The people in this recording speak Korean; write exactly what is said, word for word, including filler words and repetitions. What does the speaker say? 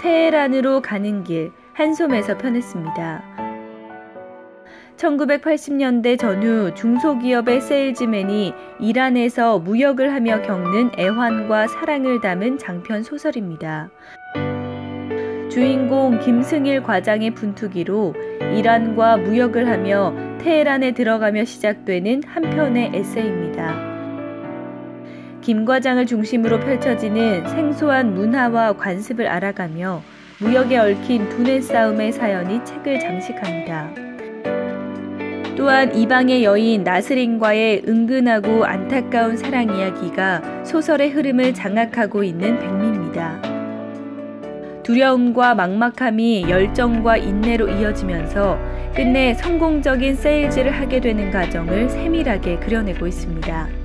테헤란으로 가는 길 한솜에서 펴냈습니다. 천구백팔십 년대 전후 중소기업의 세일즈맨이 이란에서 무역을 하며 겪는 애환과 사랑을 담은 장편 소설입니다. 주인공 김승일 과장의 분투기로 이란과 무역을 하며 테헤란에 들어가며 시작되는 한 편의 에세이입니다. 김 과장을 중심으로 펼쳐지는 생소한 문화와 관습을 알아가며 무역에 얽힌 두뇌 싸움의 사연이 책을 장식합니다. 또한 이방의 여인 나스린과의 은근하고 안타까운 사랑 이야기가 소설의 흐름을 장악하고 있는 백미입니다. 두려움과 막막함이 열정과 인내로 이어지면서 끝내 성공적인 세일즈를 하게 되는 과정을 세밀하게 그려내고 있습니다.